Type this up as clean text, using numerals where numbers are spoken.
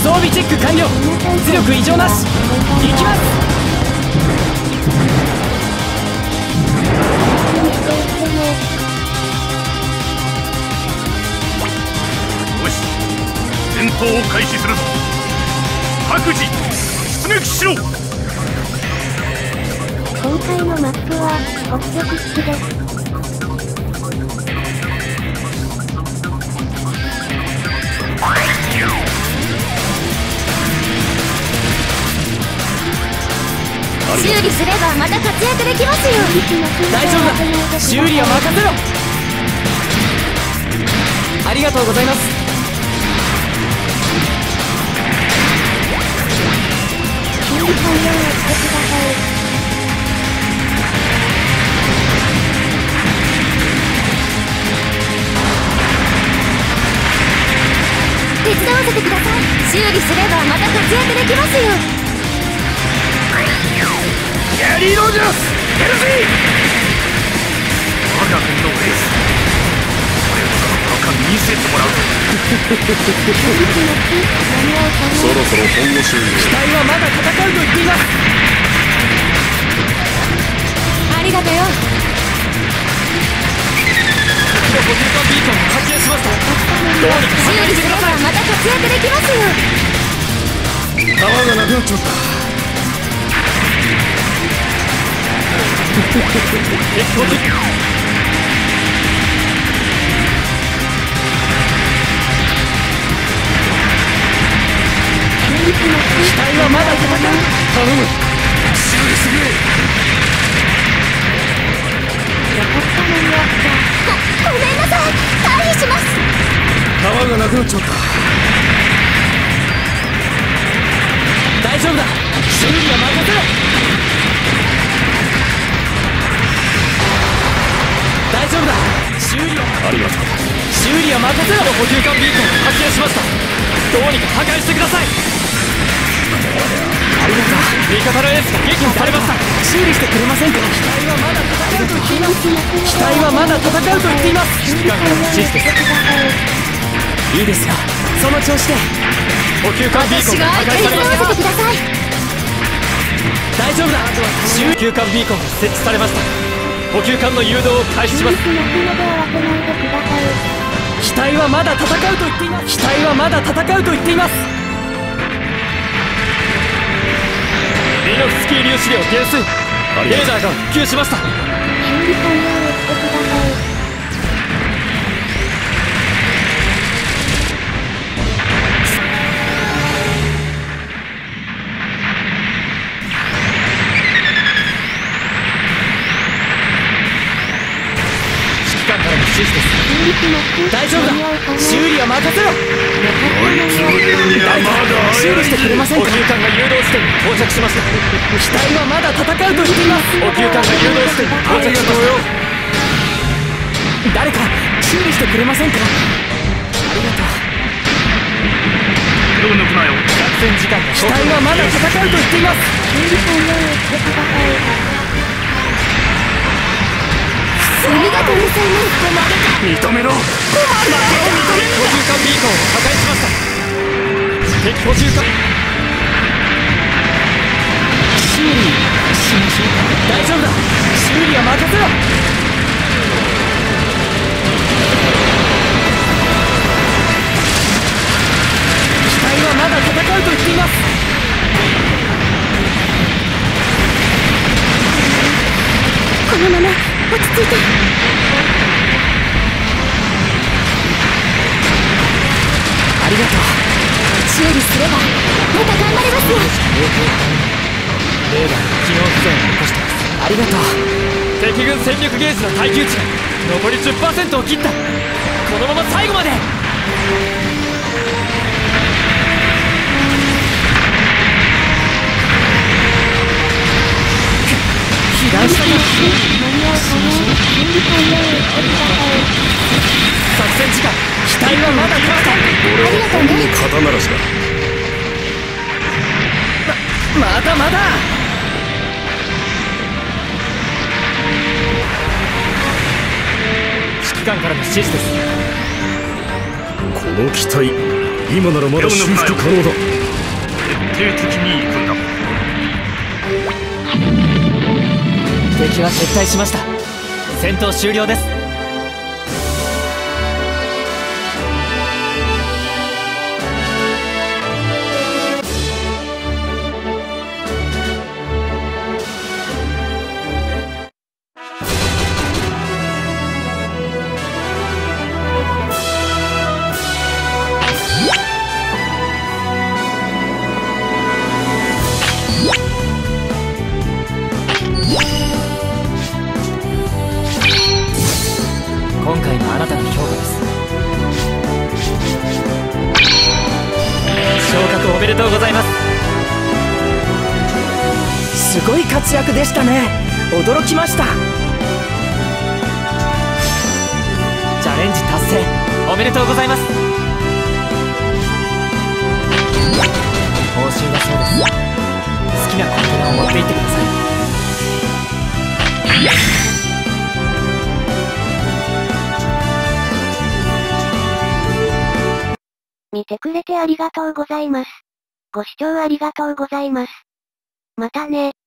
装備チェック完了。出力異常なし。行きます。 よし、戦闘を開始するぞ。各自出撃しろ。 今回のマップは北極式です。 修理すればまた活躍できますよ。 大丈夫だ、修理は任せろ。ありがとうございます。 修理完了をしてください。 手伝わせてください。修理すればまた活躍できますよ。 ギャリー・ロジャース、ヘルシー。我が軍のエース、俺もその頃か見せてもらうぞ。 そろそろ本の修理。 機体はまだ戦うと言っています。 ありがとよ。 敵の補充艦ビーコンを発見しました。どうにか修理すればまた活躍できますよ。 弾がなくなっちまった。 敵攻撃。機体はまだ戦う。頼む、修理してくれ。 ごめんなさい。退避します。 弾がなくなっちまった。 大丈夫だ、修理は任せろ。大丈夫だ、修理はありがとう。 修理は任せろ。補給艦ビーコンを発見しました。どうにか破壊してください。ありがとう。味方のエースが撃破されました。修理してくれませんか。機体はまだ戦うと言っています。機体はまだ戦うと言っています。指揮官からの指示です。いいですよ、その調子で。補給艦ビーコンが破壊されました。大丈夫だ、補給艦ビーコンが設置されました。補給艦の誘導を開始します。機体はまだ戦うと言っています。機体はまだ戦うと言っています。リノフスキー粒子量減衰。レーダーが復旧しました。 修理完了をしてください。 大丈夫だ、修理は任せろ。修理してくれませんか。補給艦が誘導地点に到着しました。機体はまだ戦うと言っています。補給艦が誘導地点に到着しました。誰か修理してくれませんか。ありがとう。 手を抜くなよ。 作戦時間が。機体はまだ戦うと言っています。 修理完了をしてください。 ありがとうございます。 認めろ。 補充艦ビーコンを破壊しました。敵補充艦。修理しましょうか。大丈夫だ、修理は任せろ。機体はまだ戦うと言っています。 このまま落ち着いて。 ありがとう。 修理すればまた頑張れますよ。 レーダーが機能不全を起こしてます。ありがとう。敵軍戦力ゲージの耐久値が残り 10% を切った。このまま最後まで。被弾したか。作戦時間。機体はまだ来ました。 俺は本当に肩慣らしだ。 まだまだ。指揮官からの指示です。 この機体、今ならまだ修復可能だ。 底的に行くんだ。 敵は撤退しました。戦闘終了です。今回のあなたの評価です。昇格おめでとうございます。 すごい活躍でしたね。驚きました。 チャレンジ達成おめでとうございます。報酬だそうです。好きなコンテナを持って行ってください。 見てくれてありがとうございます。ご視聴ありがとうございます。またね。